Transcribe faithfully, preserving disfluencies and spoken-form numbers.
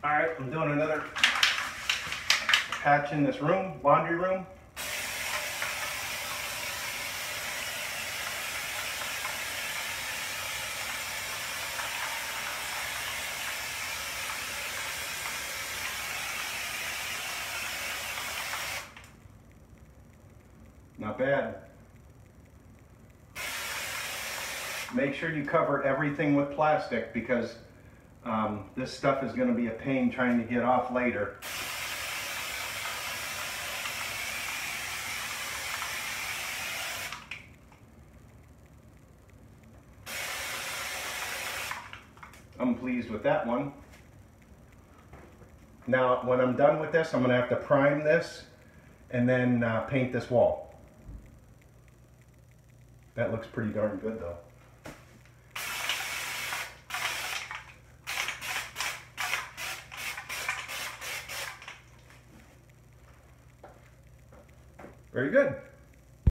All right, I'm doing another patch in this room, laundry room. Not bad. Make sure you cover everything with plastic because um, this stuff is going to be a pain trying to get off later. I'm pleased with that one. Now, when I'm done with this, I'm going to have to prime this and then uh, paint this wall. That looks pretty darn good though. Very good.